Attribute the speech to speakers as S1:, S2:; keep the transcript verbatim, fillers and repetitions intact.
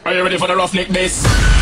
S1: Are you ready for the rough neck bass?